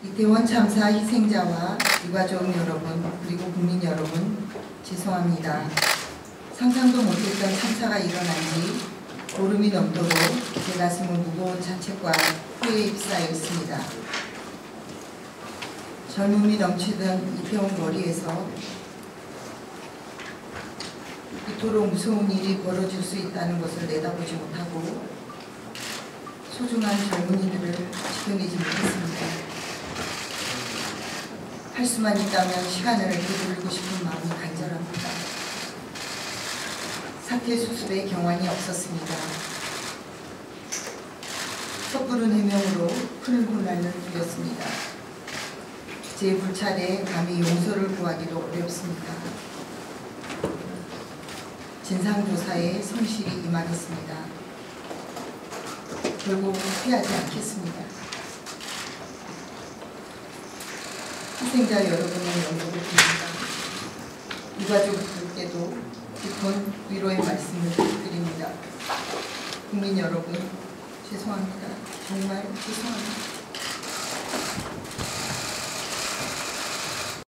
이태원 참사 희생자와 유가족 여러분, 그리고 국민 여러분, 죄송합니다. 상상도 못했던 참사가 일어난 지 보름이 넘도록 제 가슴은 무거운 자책과 후회에 휩싸여 있습니다. 젊음이 넘치던 이태원 거리에서 이토록 무서운 일이 벌어질 수 있다는 것을 내다보지 못하고 소중한 젊은이들을 지켜내지 못했습니다. 할 수만 있다면 시간을 되돌리고 싶은 마음이 간절합니다. 사태 수습에 경황이 없었습니다. 섣부른 해명으로 큰 혼란을 누렸습니다. 제 불찰에 감히 용서를 구하기도 어렵습니다. 진상조사에 성실히 임하겠습니다. 결국 피하지 않겠습니다. 희생자 여러분의 영역을 빕니다. 유가족들께도 깊은 위로의 말씀을 드립니다. 국민 여러분, 죄송합니다. 정말 죄송합니다.